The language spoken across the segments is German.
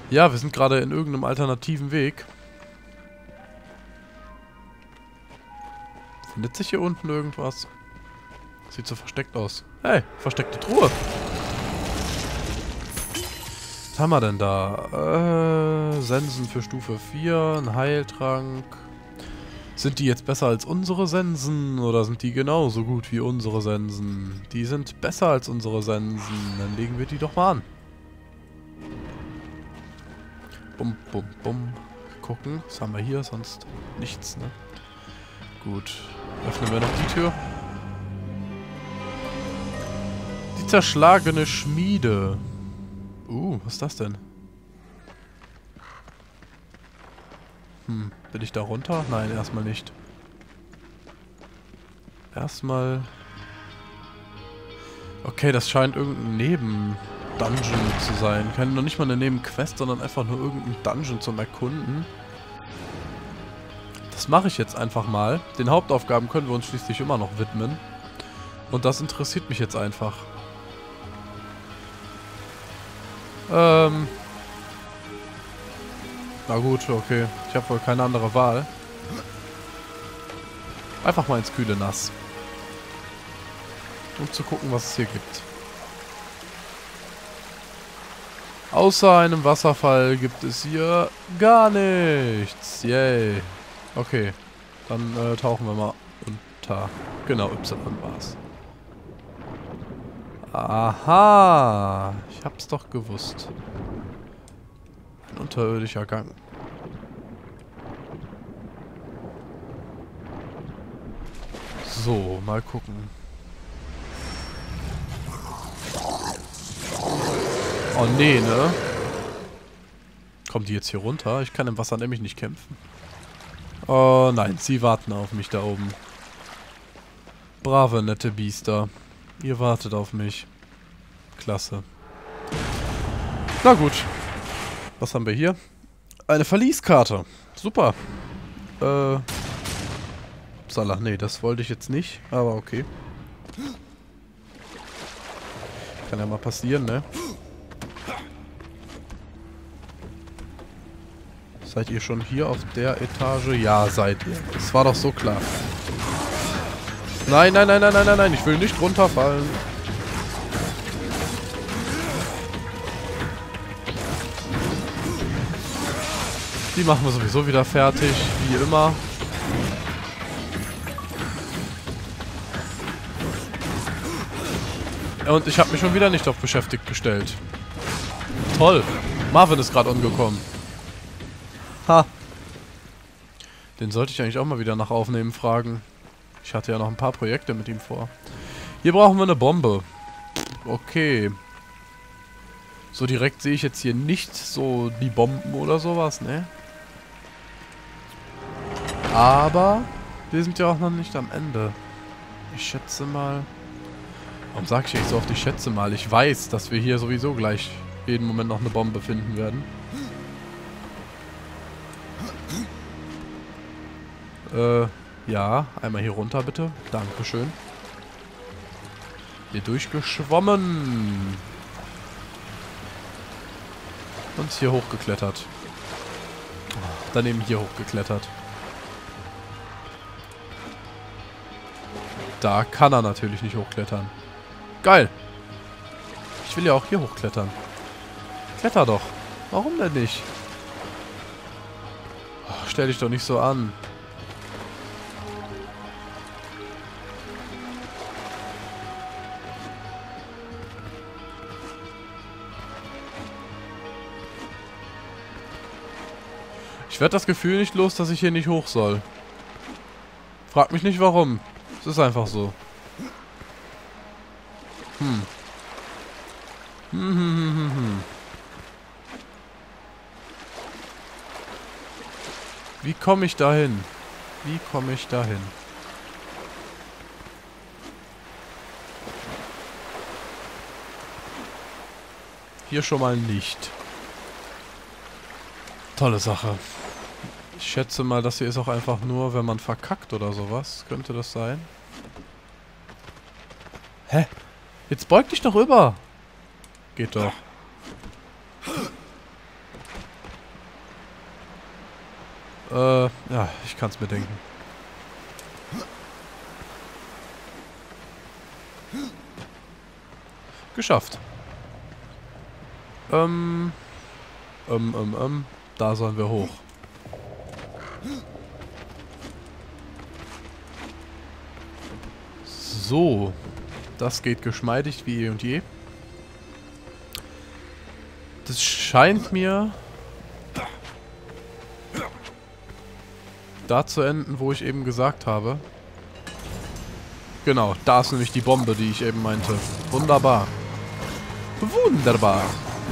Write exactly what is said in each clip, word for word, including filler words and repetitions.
Ja, wir sind gerade in irgendeinem alternativen Weg. Findet sich hier unten irgendwas? Sieht so versteckt aus. Hey, versteckte Truhe. Was haben wir denn da? Äh, Sensen für Stufe vier, ein Heiltrank. Sind die jetzt besser als unsere Sensen oder sind die genauso gut wie unsere Sensen? Die sind besser als unsere Sensen. Dann legen wir die doch mal an. Bum, bum, bum. Gucken. Was haben wir hier? Sonst nichts, ne? Gut. Öffnen wir noch die Tür. Die zerschlagene Schmiede. Uh, was ist das denn? Hm, bin ich da runter? Nein, erstmal nicht. Erstmal... Okay, das scheint irgendein Neben-Dungeon zu sein. Keine, noch nicht mal eine Nebenquest, sondern einfach nur irgendein Dungeon zum Erkunden. Das mache ich jetzt einfach mal. Den Hauptaufgaben können wir uns schließlich immer noch widmen. Und das interessiert mich jetzt einfach. Ähm... Na gut, okay. Ich habe wohl keine andere Wahl. Einfach mal ins kühle Nass. Um zu gucken, was es hier gibt. Außer einem Wasserfall gibt es hier gar nichts. Yay. Okay. Dann äh, tauchen wir mal unter. Genau, Y war's. Aha. Ich hab's doch gewusst. Ein unterirdischer Gang. So, mal gucken. Oh nee, ne? Kommt die jetzt hier runter? Ich kann im Wasser nämlich nicht kämpfen. Oh nein, sie warten auf mich da oben. Brave, nette Biester. Ihr wartet auf mich. Klasse. Na gut. Was haben wir hier? Eine Verlieskarte. Super. Äh. Upsala, nee, das wollte ich jetzt nicht. Aber okay. Kann ja mal passieren, ne? Seid ihr schon hier auf der Etage? Ja, seid ihr. Das war doch so klar. Nein, nein, nein, nein, nein, nein, nein. Ich will nicht runterfallen. Die machen wir sowieso wieder fertig, wie immer. Und ich habe mich schon wieder nicht auf beschäftigt gestellt. Toll. Marvin ist gerade angekommen. Ha. Den sollte ich eigentlich auch mal wieder nach Aufnehmen fragen. Ich hatte ja noch ein paar Projekte mit ihm vor. Hier brauchen wir eine Bombe. Okay. So direkt sehe ich jetzt hier nicht so die Bomben oder sowas, ne? Aber wir sind ja auch noch nicht am Ende. Ich schätze mal... Warum sag ich jetzt so oft, ich schätze mal? Ich weiß, dass wir hier sowieso gleich jeden Moment noch eine Bombe finden werden. Äh, ja. Einmal hier runter, bitte. Dankeschön. Hier durchgeschwommen. Und hier hochgeklettert. Daneben hier hochgeklettert. Da kann er natürlich nicht hochklettern. Geil. Ich will ja auch hier hochklettern. Kletter doch. Warum denn nicht? Oh, stell dich doch nicht so an. Ich werde das Gefühl nicht los, dass ich hier nicht hoch soll. Frag mich nicht warum. Es ist einfach so. Hm. Hm, hm, hm, hm, hm. Wie komme ich dahin? Wie komme ich dahin? Hier schon mal nicht. Tolle Sache. Ich schätze mal, das hier ist auch einfach nur, wenn man verkackt oder sowas. Könnte das sein? Hä? Jetzt beug dich doch rüber. Geht doch. Äh, ja, ich kann's mir denken. Geschafft. Ähm, ähm, ähm, ähm, da sollen wir hoch. So, das geht geschmeidig wie eh und je. Das scheint mir da zu enden, wo ich eben gesagt habe. Genau, da ist nämlich die Bombe, die ich eben meinte. Wunderbar. Wunderbar.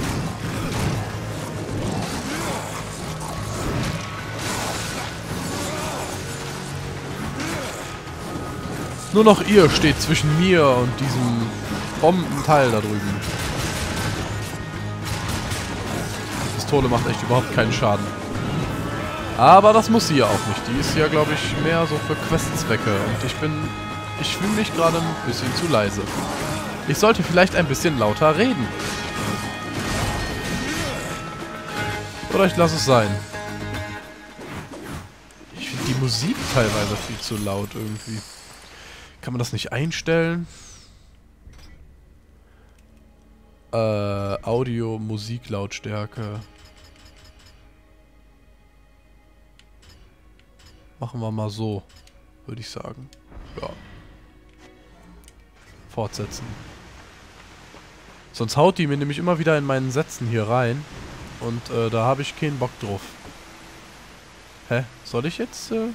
Nur noch ihr steht zwischen mir und diesem Bombenteil da drüben. Die Pistole macht echt überhaupt keinen Schaden. Aber das muss sie ja auch nicht. Die ist ja, glaube ich, mehr so für Questzwecke. Und ich bin... Ich fühle mich gerade ein bisschen zu leise. Ich sollte vielleicht ein bisschen lauter reden. Oder ich lasse es sein. Ich finde die Musik teilweise viel zu laut irgendwie. Kann man das nicht einstellen? Äh, Audio, Musik, Lautstärke. Machen wir mal so, würde ich sagen. Ja. Fortsetzen. Sonst haut die mir nämlich immer wieder in meinen Sätzen hier rein. Und äh, da habe ich keinen Bock drauf. Hä? Soll ich jetzt... Äh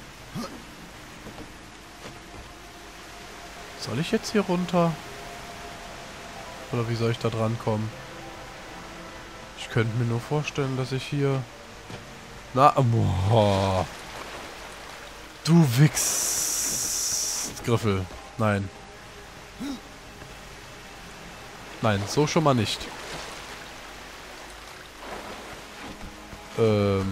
soll ich jetzt hier runter? Oder wie soll ich da dran kommen? Ich könnte mir nur vorstellen, dass ich hier... Na, boah. Du Wichs... Griffel. Nein. Nein, so schon mal nicht. Ähm...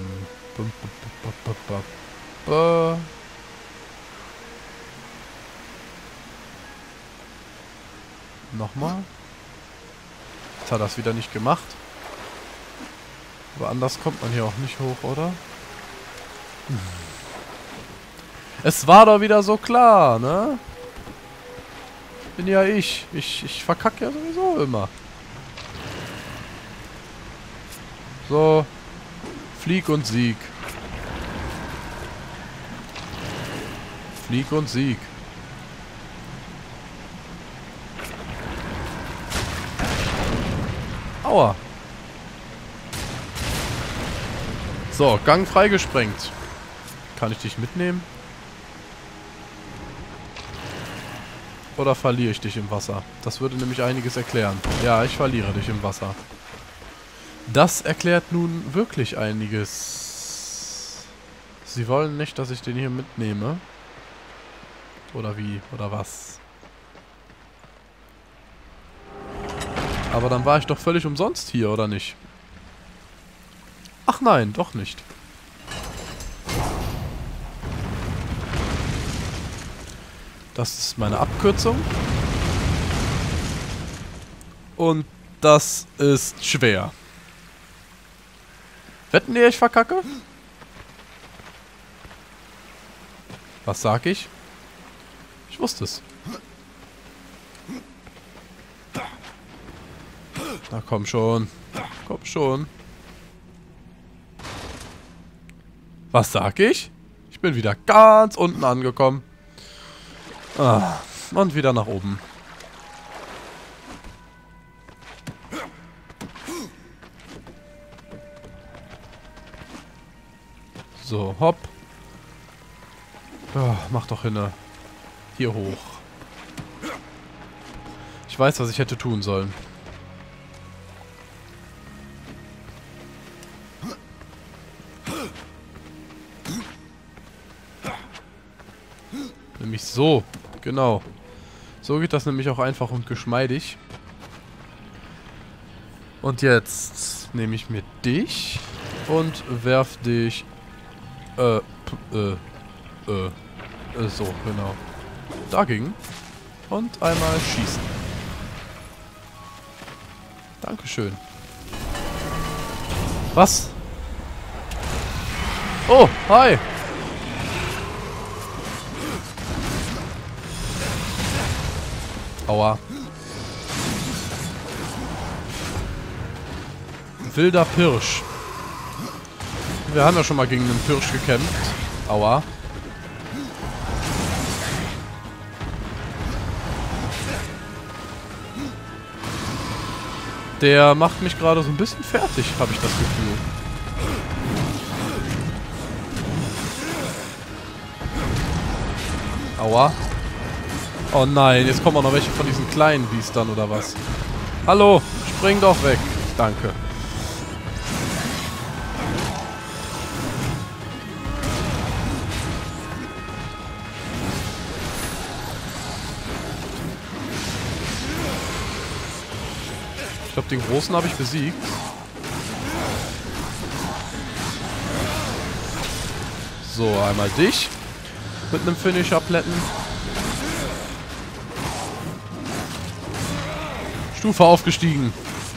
Nochmal. Jetzt hat er es wieder nicht gemacht. Aber anders kommt man hier auch nicht hoch, oder? Hm. Es war doch wieder so klar, ne? Bin ja ich. Ich, ich verkacke ja sowieso immer. So. Flieg und Sieg. Flieg und Sieg. Aua. So, Gang freigesprengt. Kann ich dich mitnehmen? Oder verliere ich dich im Wasser? Das würde nämlich einiges erklären. Ja, ich verliere dich im Wasser. Das erklärt nun wirklich einiges. Sie wollen nicht, dass ich den hier mitnehme. Oder wie? Oder was? Aber dann war ich doch völlig umsonst hier, oder nicht? Ach nein, doch nicht. Das ist meine Abkürzung. Und das ist schwer. Wetten ihr, ich verkacke? Was sag ich? Ich wusste es. Na komm schon. Komm schon. Was sag ich? Ich bin wieder ganz unten angekommen. Ah, und wieder nach oben. So, hopp. Ah, mach doch hinne. Hier hoch. Ich weiß, was ich hätte tun sollen. Nämlich so. Genau. So geht das nämlich auch einfach und geschmeidig. Und jetzt nehme ich mir dich und werf dich äh, äh, äh, äh, so, genau. Dagegen. Und einmal schießen. Dankeschön. Was? Oh, hi. Aua. Wilder Pirsch. Wir haben ja schon mal gegen einen Pirsch gekämpft. Aua. Der macht mich gerade so ein bisschen fertig, habe ich das Gefühl. Aua. Oh nein, jetzt kommen auch noch welche von diesen kleinen Biestern oder was. Hallo, spring doch weg. Danke. Ich glaube, den Großen habe ich besiegt. So, einmal dich. Mit einem Finisher plätten. Stufe aufgestiegen.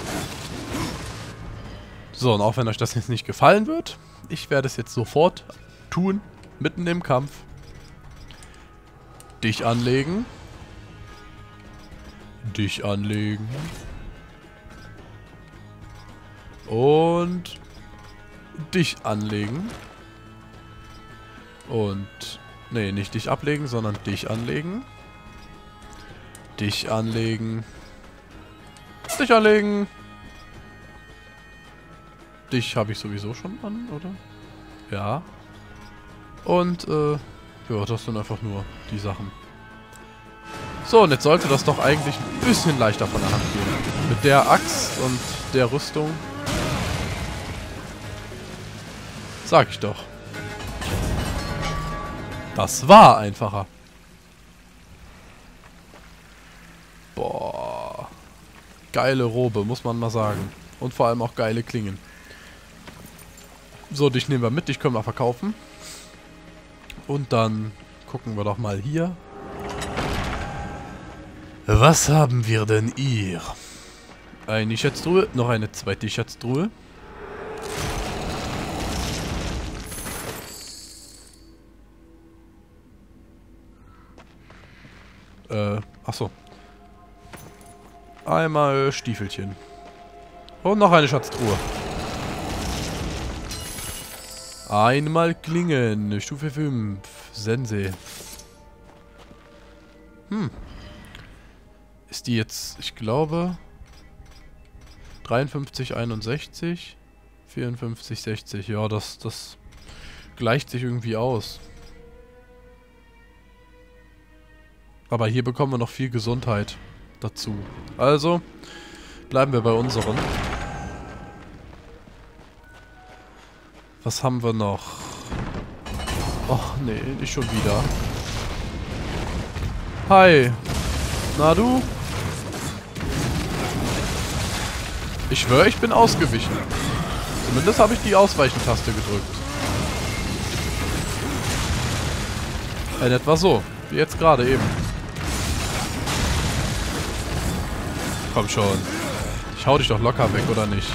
So, und auch wenn euch das jetzt nicht gefallen wird, ich werde es jetzt sofort tun. Mitten im Kampf. Dich anlegen. Dich anlegen. Und dich anlegen. Und... Nee, nicht dich ablegen, sondern dich anlegen. Dich anlegen. Dich anlegen. Dich habe ich sowieso schon an, oder? Ja. Und, äh... ja, das sind einfach nur die Sachen. So, und jetzt sollte das doch eigentlich ein bisschen leichter von der Hand gehen. Mit der Axt und der Rüstung. Sag ich doch. Das war einfacher. Boah. Geile Robe, muss man mal sagen. Und vor allem auch geile Klingen. So, dich nehmen wir mit, dich können wir verkaufen. Und dann gucken wir doch mal hier. Was haben wir denn hier? Eine Schatztruhe, noch eine zweite Schatztruhe. Äh, achso. Einmal Stiefelchen. Und noch eine Schatztruhe. Einmal Klingen. Stufe fünf. Sensei. Hm. Ist die jetzt, ich glaube... dreiundfünfzig, einundsechzig. vierundfünfzig, sechzig. Ja, das, das gleicht sich irgendwie aus. Aber hier bekommen wir noch viel Gesundheit dazu. Also, bleiben wir bei unseren. Was haben wir noch? Och, nee, nicht schon wieder. Hi. Na du? Ich schwöre, ich bin ausgewichen. Zumindest habe ich die Ausweichen-Taste gedrückt. In etwa so. Wie jetzt gerade eben. Komm schon. Ich hau dich doch locker weg, oder nicht?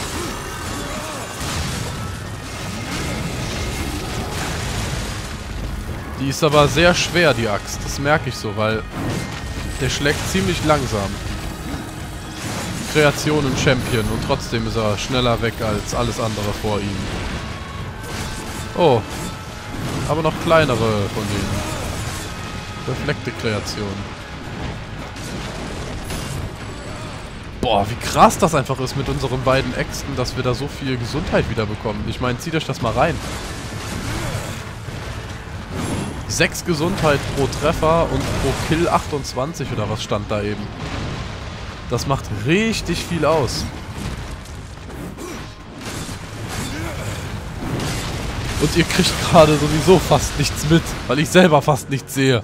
Die ist aber sehr schwer, die Axt. Das merke ich so, weil der schlägt ziemlich langsam. Kreation im Champion und trotzdem ist er schneller weg als alles andere vor ihm. Oh. Aber noch kleinere von denen. Reflekte Kreation. Boah, wie krass das einfach ist mit unseren beiden Äxten, dass wir da so viel Gesundheit wieder bekommen. Ich meine, zieht euch das mal rein. sechs Gesundheit pro Treffer und pro Kill achtundzwanzig oder was stand da eben. Das macht richtig viel aus. Und ihr kriegt gerade sowieso fast nichts mit, weil ich selber fast nichts sehe.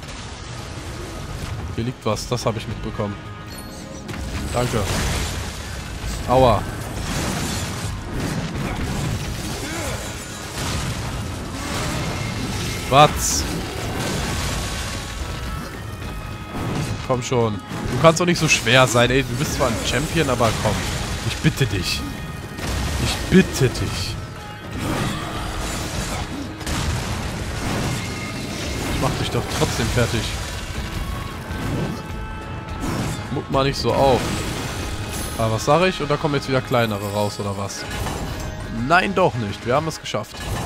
Hier liegt was, das habe ich mitbekommen. Danke. Aua. Was? Komm schon. Du kannst doch nicht so schwer sein, ey. Du bist zwar ein Champion, aber komm. Ich bitte dich. Ich bitte dich. ich doch trotzdem fertig. Muck mal nicht so auf. Aber was sage ich? Und da kommen jetzt wieder kleinere raus, oder was? Nein, doch nicht. Wir haben es geschafft.